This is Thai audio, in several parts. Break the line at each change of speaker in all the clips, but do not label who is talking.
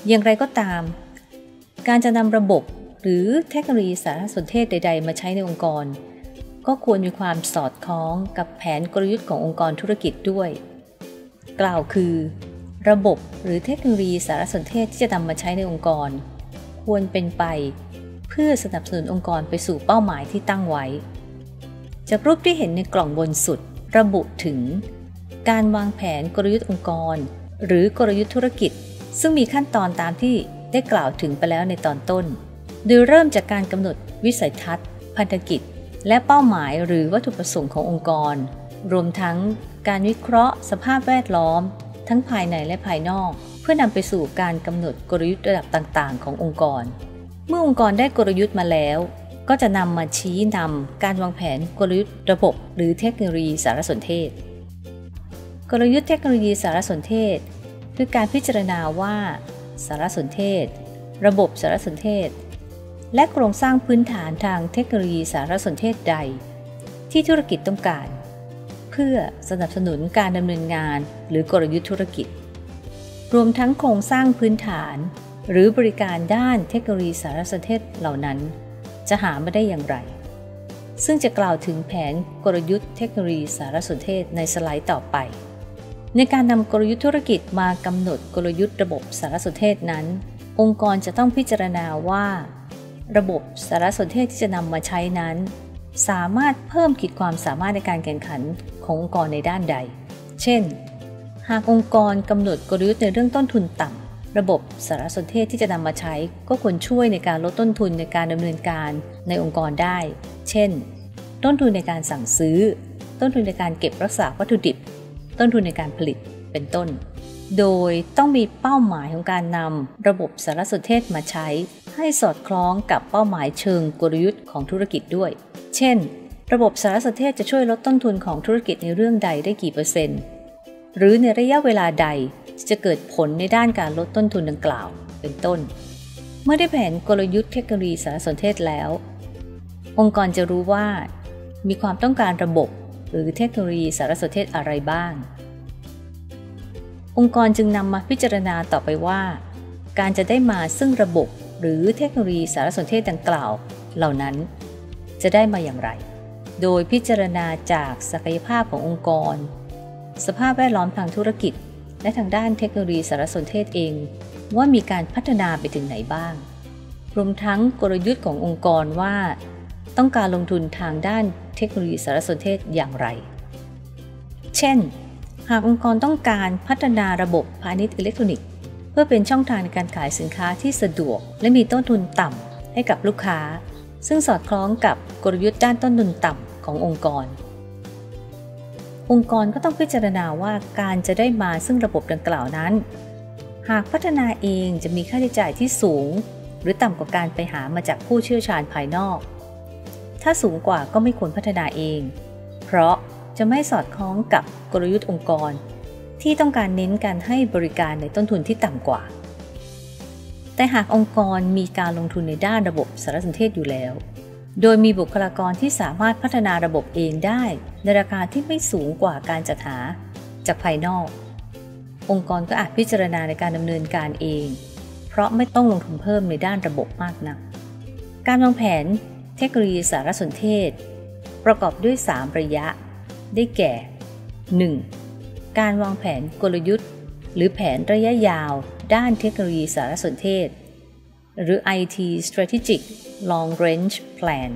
อย่างไรก็ตามการจะนำระบบหรือเทคโนโลยีสารสนเทศใดๆมาใช้ในองค์กรก็ควรมีความสอดคล้องกับแผนกลยุทธ์ขององค์กรธุรกิจด้วยกล่าวคือระบบหรือเทคโนโลยีสารสนเทศที่จะนำมาใช้ในองค์กรควรเป็นไปเพื่อสนับสนุนองค์กรไปสู่เป้าหมายที่ตั้งไว้จากรูปที่เห็นในกล่องบนสุดระบุถึงการวางแผนกลยุทธ์องค์กรหรือกลยุทธ์ธุรกิจซึ่งมีขั้นตอนตามที่ได้กล่าวถึงไปแล้วในตอนต้นโดยเริ่มจากการกำหนดวิสัยทัศน์พันธกิจและเป้าหมายหรือวัตถุประสงค์ขององค์กรรวมทั้งการวิเคราะห์สภาพแวดล้อมทั้งภายในและภายนอกเพื่อนำไปสู่การกำหนดกลยุทธ์ระดับต่างๆขององค์กรเมื่อองค์กรได้กลยุทธ์มาแล้วก็จะนำมาชี้นำการวางแผนกลยุทธ์ระบบหรือเทคโนโลยีสารสนเทศกลยุทธ์เทคโนโลยีสารสนเทศคือการพิจารณาว่าสารสนเทศระบบสารสนเทศและโครงสร้างพื้นฐานทางเทคโนโลยีสารสนเทศใดที่ธุรกิจต้องการเพื่อสนับสนุนการดำเนินงานหรือกลยุทธ์ธุรกิจรวมทั้งโครงสร้างพื้นฐานหรือบริการด้านเทคโนโลยีสารสนเทศเหล่านั้นจะหามาได้อย่างไรซึ่งจะกล่าวถึงแผนกลยุทธ์เทคโนโลยีสารสนเทศในสไลด์ต่อไปในการนำกลยุทธ์ธุรกิจมากำหนดกลยุทธ์ระบบสารสนเทศนั้นองค์กรจะต้องพิจารณาว่าระบบสารสนเทศที่จะนำมาใช้นั้นสามารถเพิ่มขีดความสามารถในการแข่งขันขององค์กรในด้านใดเช่นหากองค์กรกำหนดกลยุทธ์ในเรื่องต้นทุนต่ำระบบสารสนเทศที่จะนำมาใช้ก็ควรช่วยในการลดต้นทุนในการดำเนินการในองค์กรได้เช่นต้นทุนในการสั่งซื้อต้นทุนในการเก็บรักษาวัตถุดิบต้นทุนในการผลิตเป็นต้นโดยต้องมีเป้าหมายของการนำระบบสารสนเทศมาใช้ให้สอดคล้องกับเป้าหมายเชิงกลยุทธ์ของธุรกิจด้วยเช่นระบบสารสนเทศจะช่วยลดต้นทุนของธุรกิจในเรื่องใดได้กี่เปอร์เซ็นต์หรือในระยะเวลาใดจะเกิดผลในด้านการลดต้นทุนดังกล่าวเป็นต้นเมื่อได้แผนกลยุทธ์เทคโนโลยีสารสนเทศแล้วองค์กรจะรู้ว่ามีความต้องการระบบหรือเทคโนโลยีสารสนเทศอะไรบ้างองค์กรจึงนำมาพิจารณาต่อไปว่าการจะได้มาซึ่งระบบหรือเทคโนโลยีสารสนเทศดังกล่าวเหล่านั้นจะได้มาอย่างไรโดยพิจารณาจากศักยภาพขององค์กรสภาพแวดล้อมทางธุรกิจและทางด้านเทคโนโลยีสารสนเทศเองว่ามีการพัฒนาไปถึงไหนบ้างรวมทั้งกลยุทธ์ขององค์กรว่าต้องการลงทุนทางด้านเทคโนโลยีสารสนเทศอย่างไรเช่นหากองค์กรต้องการพัฒนาระบบพาณิชย์อิเล็กทรอนิกส์เพื่อเป็นช่องทางในการขายสินค้าที่สะดวกและมีต้นทุนต่ำให้กับลูกค้าซึ่งสอดคล้องกับกลยุทธ์ด้านต้นทุนต่ำขององค์กรก็ต้องพิจารณาว่าการจะได้มาซึ่งระบบดังกล่าวนั้นหากพัฒนาเองจะมีค่าใช้จ่ายที่สูงหรือต่ำกว่าการไปหามาจากผู้เชี่ยวชาญภายนอกถ้าสูงกว่าก็ไม่ควรพัฒนาเองเพราะจะไม่สอดคล้องกับกลยุทธ์องค์กรที่ต้องการเน้นการให้บริการในต้นทุนที่ต่ำกว่าแต่หากองค์กรมีการลงทุนในด้านระบบสารสนเทศอยู่แล้วโดยมีบุคลากรที่สามารถพัฒนาระบบเองได้ในราคาที่ไม่สูงกว่าการจัดหาจากภายนอกองค์กรก็อาจพิจารณาในการดำเนินการเองเพราะไม่ต้องลงทุนเพิ่มในด้านระบบมากนักการวางแผนเทคโนโลยีสารสนเทศประกอบด้วย3ระยะได้แก่ 1. การวางแผนกลยุทธ์หรือแผนระยะยาวด้านเทคโนโลยีสารสนเทศหรือ IT Strategic Long Range Plan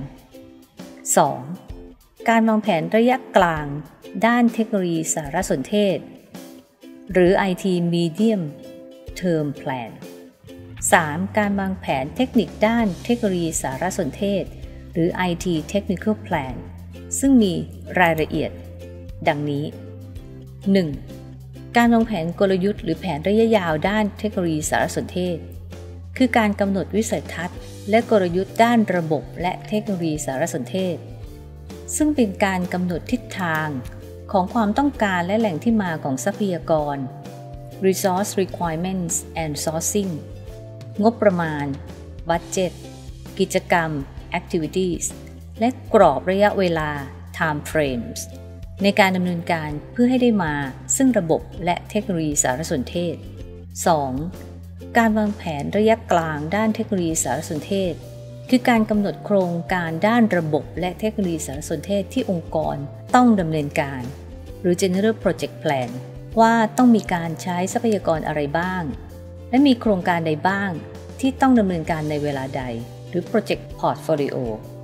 2. การวางแผนระยะกลางด้านเทคโนโลยีสารสนเทศหรือ IT Medium Term Plan 3. การวางแผนเทคนิคด้านเทคโนโลยีสารสนเทศหรือ IT Technical Plan ซึ่งมีรายละเอียดดังนี้ 1. การวางแผนกลยุทธ์หรือแผนระยะยาวด้านเทคโนโลยีสารสนเทศคือการกำหนดวิสัยทัศน์และกลยุทธ์ด้านระบบและเทคโนโลยีสารสนเทศซึ่งเป็นการกำหนดทิศทางของความต้องการและแหล่งที่มาของทรัพยากร Resource Requirements and Sourcing งบประมาณ Budget กิจกรรม Activities และกรอบระยะเวลา Time Frames ในการดำเนินการเพื่อให้ได้มาซึ่งระบบและเทคโนโลยีสารสนเทศ 2. การวางแผนระยะกลางด้านเทคโนโลยีสารสนเทศคือการกำหนดโครงการด้านระบบและเทคโนโลยีสารสนเทศที่องค์กรต้องดำเนินการหรือ General Project Plan ว่าต้องมีการใช้ทรัพยากรอะไรบ้างและมีโครงการใดบ้างที่ต้องดำเนินการในเวลาใดหรือ Project Portfolio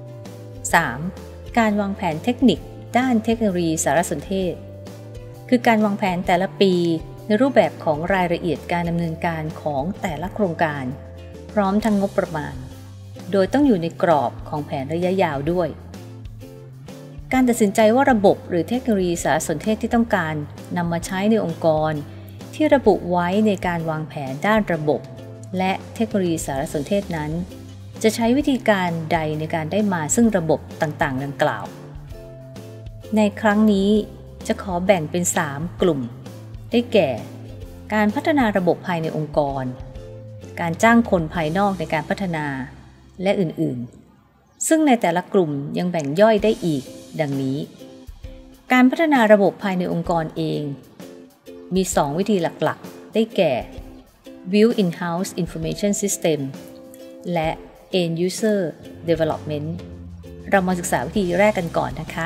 3. การวางแผนเทคนิคด้านเทคโนโลยีสารสนเทศคือการวางแผนแต่ละปีในรูปแบบของรายละเอียดการดำเนินการของแต่ละโครงการพร้อมทั้งงบประมาณโดยต้องอยู่ในกรอบของแผนระยะยาวด้วยการตัดสินใจว่าระบบหรือเทคโนโลยีสารสนเทศที่ต้องการนำมาใช้ในองค์กรที่ระบุไว้ในการวางแผนด้านระบบและเทคโนโลยีสารสนเทศนั้นจะใช้วิธีการใดในการได้มาซึ่งระบบต่างๆดังกล่าวในครั้งนี้จะขอแบ่งเป็น3กลุ่มได้แก่การพัฒนาระบบภายในองค์กรการจ้างคนภายนอกในการพัฒนาและอื่นๆซึ่งในแต่ละกลุ่มยังแบ่งย่อยได้อีกดังนี้การพัฒนาระบบภายในองค์กรเองมี2วิธีหลักๆได้แก่ Build in-house information system และ End user development เรามาศึกษาวิธีแรกกันก่อนนะคะ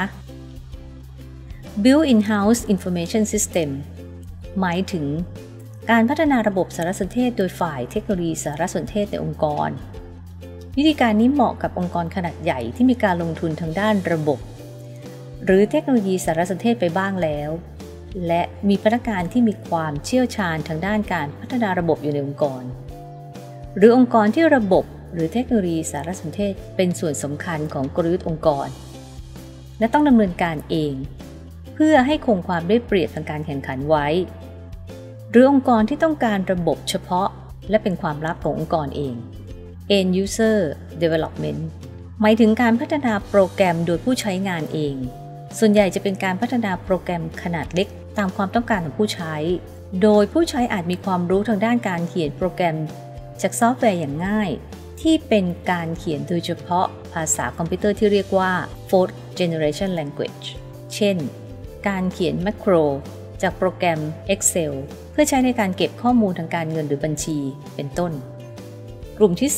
Build in-house information system หมายถึงการพัฒนาระบบสารสนเทศโดยฝ่ายเทคโนโลยีสารสนเทศในองค์กรวิธีการนี้เหมาะกับองค์กรขนาดใหญ่ที่มีการลงทุนทางด้านระบบหรือเทคโนโลยีสารสนเทศไปบ้างแล้วและมีพนักงานที่มีความเชี่ยวชาญทางด้านการพัฒนาระบบอยู่ในองค์กรหรือองค์กรที่ระบบหรือเทคโนโลยีสารสนเทศเป็นส่วนสำคัญของกลยุทธ์องค์กรและต้องดำเนินการเองเพื่อให้คงความได้เปรียบทางการแข่งขันไว้หรือองค์กรที่ต้องการระบบเฉพาะและเป็นความลับขององค์กรเอง End user development หมายถึงการพัฒนาโปรแกรมโดยผู้ใช้งานเองส่วนใหญ่จะเป็นการพัฒนาโปรแกรมขนาดเล็กตามความต้องการของผู้ใช้โดยผู้ใช้อาจมีความรู้ทางด้านการเขียนโปรแกรมจากซอฟต์แวร์อย่างง่ายที่เป็นการเขียนโดยเฉพาะภาษาคอมพิวเตอร์ที่เรียกว่า Fourth Generation Language เช่นการเขียนแมคโครจากโปรแกรม Excel เพื่อใช้ในการเก็บข้อมูลทางการเงินหรือบัญชีเป็นต้นกลุ่มที่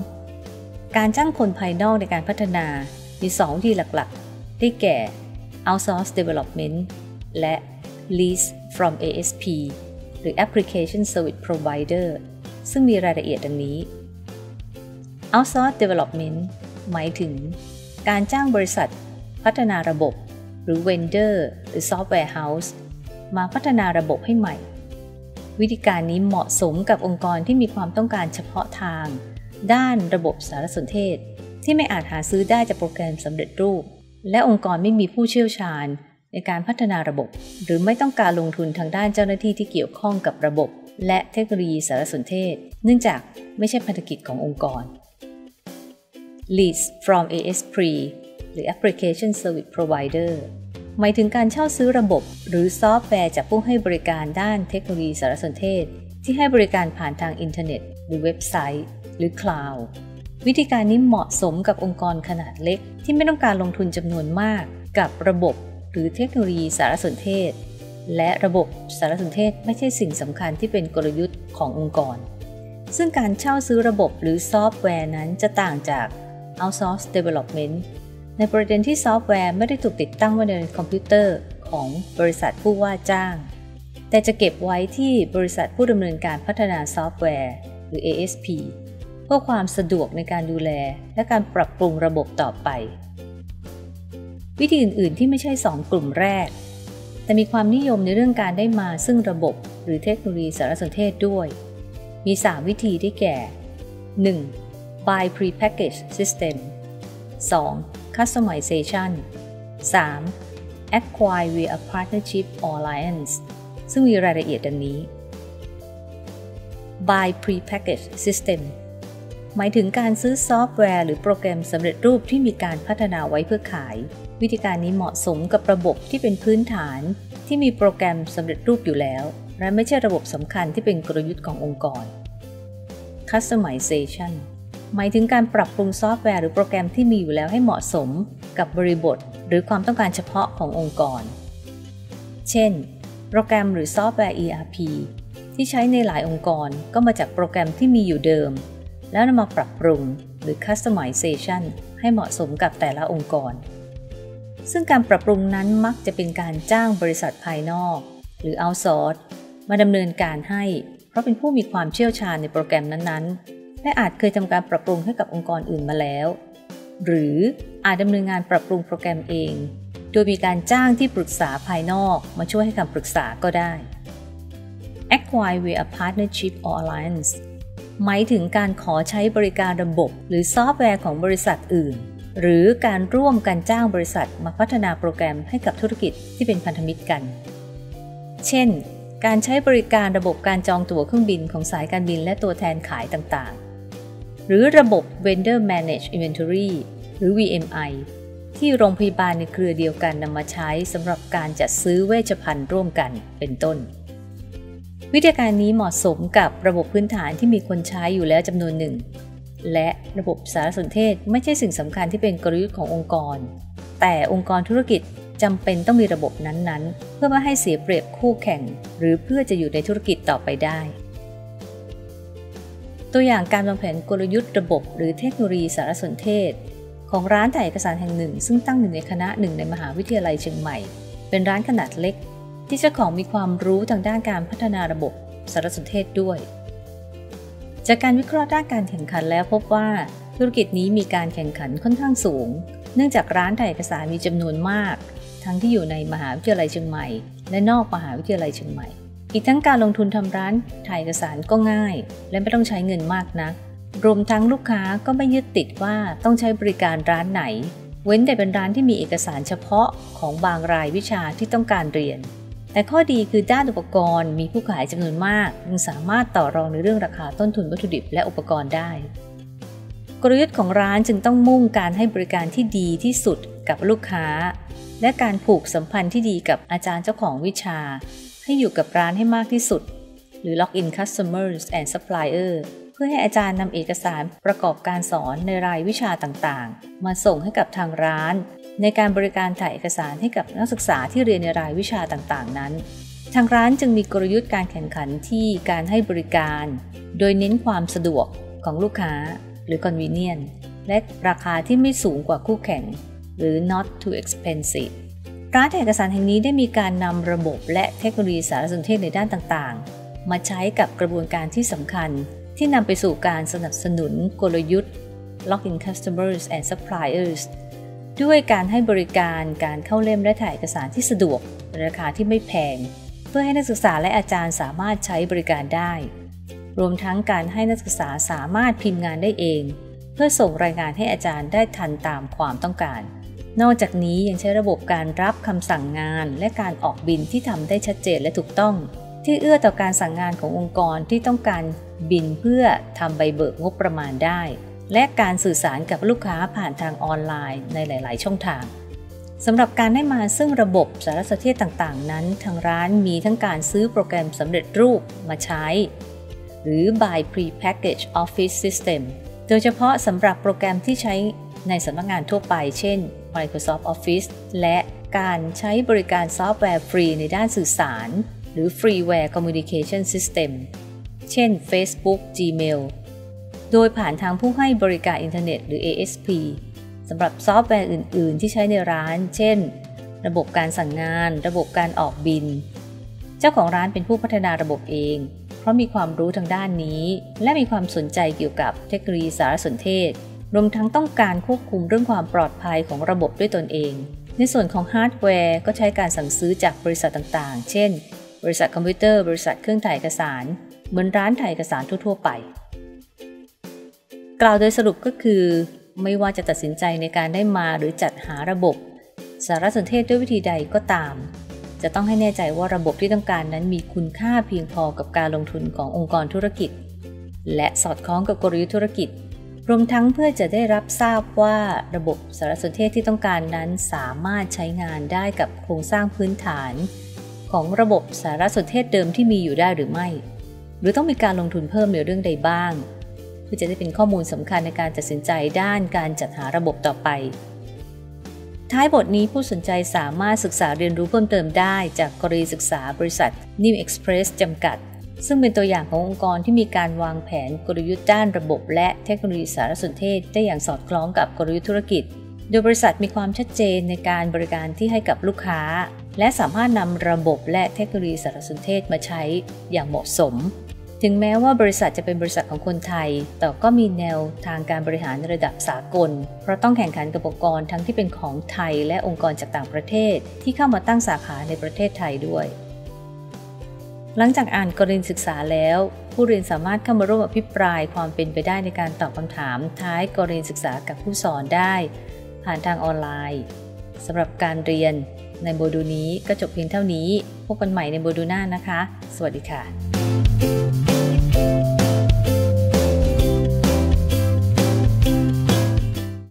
2การจ้างคนภายนอกในการพัฒนามี2วิธีหลักๆได้แก่ Outsource Development และ Lease from ASP หรือ Application Service Provider ซึ่งมีรายละเอียดดังนี้ Outsource Development หมายถึงการจ้างบริษัทพัฒนาระบบหรือ Vendor หรือ Software House มาพัฒนาระบบให้ใหม่วิธีการนี้เหมาะสมกับองค์กรที่มีความต้องการเฉพาะทางด้านระบบสารสนเทศที่ไม่อาจหาซื้อได้จากโปรแกรมสำเร็จรูปและองค์กรไม่มีผู้เชี่ยวชาญในการพัฒนาระบบหรือไม่ต้องการลงทุนทางด้านเจ้าหน้าที่ที่เกี่ยวข้องกับระบบและเทคโนโลยีสารสนเทศเนื่องจากไม่ใช่ภารกิจขององค์กร Lease from ASP หรือ Application Service Provider หมายถึงการเช่าซื้อระบบหรือซอฟต์แวร์จากผู้ให้บริการด้านเทคโนโลยีสารสนเทศที่ให้บริการผ่านทางอินเทอร์เน็ตหรือเว็บไซต์หรือคลาวด์วิธีการนี้เหมาะสมกับองค์กรขนาดเล็กที่ไม่ต้องการลงทุนจำนวนมากกับระบบหรือเทคโนโลยีสารสนเทศและระบบสารสนเทศไม่ใช่สิ่งสำคัญที่เป็นกลยุทธ์ขององค์กรซึ่งการเช่าซื้อระบบหรือซอฟต์แวร์นั้นจะต่างจาก Outsource Development ในประเด็นที่ซอฟต์แวร์ไม่ได้ถูกติดตั้งไว้ในคอมพิวเตอร์ของบริษัทผู้ว่าจ้างแต่จะเก็บไว้ที่บริษัทผู้ดำเนินการพัฒนาซอฟต์แวร์หรือ ASP เพื่อความสะดวกในการดูแลและการปรับปรุงระบบต่อไปวิธีอื่นๆที่ไม่ใช่2กลุ่มแรกแต่มีความนิยมในเรื่องการได้มาซึ่งระบบหรือเทคโนโลยีสารสนเทศด้วยมี3วิธีได้แก่ 1. Buy Prepackaged System 2. Customization 3. Acquire via Partnership or Alliance ซึ่งมีรายละเอียดดังนี้ Buy Prepackaged System หมายถึงการซื้อซอฟต์แวร์หรือโปรแกรมสำเร็จรูปที่มีการพัฒนาไว้เพื่อขายวิธีการนี้เหมาะสมกับระบบที่เป็นพื้นฐานที่มีโปรแกรมสำเร็จรูปอยู่แล้วและไม่ใช่ระบบสำคัญที่เป็นกลยุทธ์ขององค์กร Customization หมายถึงการปรับปรุงซอฟต์แวร์หรือโปรแกรมที่มีอยู่แล้วให้เหมาะสมกับบริบทหรือความต้องการเฉพาะขององค์กรเช่นโปรแกรมหรือซอฟต์แวร์ ERP ที่ใช้ในหลายองค์กรก็มาจากโปรแกรมที่มีอยู่เดิมแล้วนำมาปรับปรุงหรือ customization ให้เหมาะสมกับแต่ละองค์กรซึ่งการปรับปรุงนั้นมักจะเป็นการจ้างบริษัทภายนอกหรือ outsource มาดำเนินการให้เพราะเป็นผู้มีความเชี่ยวชาญในโปรแกรมนั้นๆและอาจเคยทำการปรับปรุงให้กับองค์กรอื่นมาแล้วหรืออาจดำเนินงานปรับปรุงโปรแกรมเองโดยมีการจ้างที่ปรึกษาภายนอกมาช่วยให้คำปรึกษาก็ได้ Acquire via partnership or alliance หมายถึงการขอใช้บริการระบบหรือซอฟต์แวร์ของบริษัทอื่นหรือการร่วมกันจ้างบริษัทมาพัฒนาโปรแกรมให้กับธุรกิจที่เป็นพันธมิตรกันเช่นการใช้บริการระบบการจองตั๋วเครื่องบินของสายการบินและตัวแทนขายต่างๆหรือระบบ Vendor Managed Inventory หรือ VMI ที่โรงพยาบาลในเครือเดียวกันนำมาใช้สำหรับการจัดซื้อเวชภัณฑ์ร่วมกันเป็นต้นวิธีการนี้เหมาะสมกับระบบพื้นฐานที่มีคนใช้อยู่แล้วจำนวนหนึ่งและระบบสารสนเทศไม่ใช่สิ่งสำคัญที่เป็นกลยุทธ์ขององค์กรแต่องค์กรธุรกิจจำเป็นต้องมีระบบนั้นๆเพื่อไม่ให้เสียเปรียบคู่แข่งหรือเพื่อจะอยู่ในธุรกิจต่อไปได้ตัวอย่างการวางแผนกลยุทธ์ระบบหรือเทคโนโลยีสารสนเทศของร้านถ่ายเอกสารแห่งหนึ่งซึ่งตั้งอยู่ในคณะหนึ่งในมหาวิทยาลัยเชียงใหม่เป็นร้านขนาดเล็กที่เจ้าของมีความรู้ทางด้านการพัฒนาระบบสารสนเทศด้วยจากการวิเคราะห์ด้านการแข่งขันแล้วพบว่าธุรกิจนี้มีการแข่งขันค่อนข้างสูงเนื่องจากร้านถ่ายเอกสารมีจำนวนมากทั้งที่อยู่ในมหาวิทยาลัยเชียงใหม่และนอกมหาวิทยาลัยเชียงใหม่อีกทั้งการลงทุนทำร้านถ่ายเอกสารก็ง่ายและไม่ต้องใช้เงินมากนักรวมทั้งลูกค้าก็ไม่ยึดติดว่าต้องใช้บริการร้านไหนเว้นแต่เป็นร้านที่มีเอกสารเฉพาะของบางรายวิชาที่ต้องการเรียนแต่ข้อดีคือด้านอุปกรณ์มีผู้ขายจำนวนมากจึงสามารถต่อรองในเรื่องราคาต้นทุนวัตถุดิบและอุปกรณ์ได้กลยุทธ์ของร้านจึงต้องมุ่งการให้บริการที่ดีที่สุดกับลูกค้าและการผูกสัมพันธ์ที่ดีกับอาจารย์เจ้าของวิชาให้อยู่กับร้านให้มากที่สุดหรือ Lock in Customers and Supplier เพื่อให้อาจารย์นำเอกสารประกอบการสอนในรายวิชาต่างๆมาส่งให้กับทางร้านในการบริการถ่ายเอกสารให้กับนักศึกษาที่เรียนในรายวิชาต่างๆนั้นทางร้านจึงมีกลยุทธ์การแข่งขันที่การให้บริการโดยเน้นความสะดวกของลูกค้าหรือ convenient และราคาที่ไม่สูงกว่าคู่แข่งหรือ not too expensive ร้านถ่ายเอกสารแห่งนี้ได้มีการนำระบบและเทคโนโลยีสารสนเทศในด้านต่างๆมาใช้กับกระบวนการที่สำคัญที่นำไปสู่การสนับสนุนกลยุทธ์ Lock in Customers and Suppliers ด้วยการให้บริการการเข้าเล่มและถ่ายเอกสารที่สะดวกในราคาที่ไม่แพงเพื่อให้นักศึกษาและอาจารย์สามารถใช้บริการได้รวมทั้งการให้นักศึกษาสามารถพิมพ์งานได้เองเพื่อส่งรายงานให้อาจารย์ได้ทันตามความต้องการนอกจากนี้ยังใช้ระบบการรับคำสั่งงานและการออกบินที่ทำได้ชัดเจนและถูกต้องที่เอื้อต่อการสั่งงานขององค์กรที่ต้องการบินเพื่อทำใบเบิกงบประมาณได้และการสื่อสารกับลูกค้าผ่านทางออนไลน์ในหลายๆช่องทางสำหรับการได้มาซึ่งระบบสารสนเทศต่างๆนั้นทางร้านมีทั้งการซื้อโปรแกรมสำเร็จรูปมาใช้หรือ Buy Pre-packaged Office System โดยเฉพาะสำหรับโปรแกรมที่ใช้ในสำนักงานทั่วไปเช่น Microsoft Office และการใช้บริการซอฟต์แวร์ฟรีในด้านสื่อสารหรือ Freeware Communication System เช่น Facebook Gmail โดยผ่านทางผู้ให้บริการอินเทอร์เน็ตหรือ ASP สำหรับซอฟต์แวร์อื่นๆที่ใช้ในร้านเช่นระบบการสั่งงานระบบการออกบินเจ้าของร้านเป็นผู้พัฒนาระบบเองเพราะมีความรู้ทางด้านนี้และมีความสนใจเกี่ยวกับเทคโนโลยีสารสนเทศรวมทั้งต้องการควบคุมเรื่องความปลอดภัยของระบบด้วยตนเองในส่วนของฮาร์ดแวร์ก็ใช้การสั่งซื้อจากบริษัทต่างๆเช่นบริษัทคอมพิวเตอร์บริษัทเครื่องถ่ายเอกสารเหมือนร้านถ่ายเอกสารทั่วๆไปกล่าวโดยสรุปก็คือไม่ว่าจะตัดสินใจในการได้มาหรือจัดหาระบบสารสนเทศด้วยวิธีใดก็ตามจะต้องให้แน่ใจว่าระบบที่ต้องการนั้นมีคุณค่าเพียงพอกับการลงทุนขององค์กรธุรกิจและสอดคล้องกับกลยุทธ์ธุรกิจรวมทั้งเพื่อจะได้รับทราบว่าระบบสารสนเทศที่ต้องการนั้นสามารถใช้งานได้กับโครงสร้างพื้นฐานของระบบสารสนเทศเดิมที่มีอยู่ได้หรือไม่หรือต้องมีการลงทุนเพิ่มในเรื่องใดบ้างเพื่อจะได้เป็นข้อมูลสำคัญในการตัดสินใจด้านการจัดหาระบบต่อไปท้ายบทนี้ผู้สนใจสามารถศึกษาเรียนรู้เพิ่มเติมได้จากกรณีศึกษาบริษัท New Express จำกัดซึ่งเป็นตัวอย่างขององค์กรที่มีการวางแผนกลยุทธ์ด้านระบบและเทคโนโลยีสารสนเทศได้อย่างสอดคล้องกับกลยุทธ์ธุรกิจโดยบริษัทมีความชัดเจนในการบริการที่ให้กับลูกค้าและสามารถนำระบบและเทคโนโลยีสารสนเทศมาใช้อย่างเหมาะสมถึงแม้ว่าบริษัทจะเป็นบริษัทของคนไทยแต่ก็มีแนวทางการบริหารระดับสากลเพราะต้องแข่งขันกับองค์กรทั้งที่เป็นของไทยและองค์กรจากต่างประเทศที่เข้ามาตั้งสาขาในประเทศไทยด้วยหลังจากอ่านกรณีศึกษาแล้วผู้เรียนสามารถเข้ามาร่วมอภิปรายความเป็นไปได้ในการตอบคำถามท้ายกรณีศึกษากับผู้สอนได้ผ่านทางออนไลน์สำหรับการเรียนในโมดูลนี้ก็จบเพียงเท่านี้พบกันใหม่ในโมดูลหน้านะคะสวัสดีค่ะ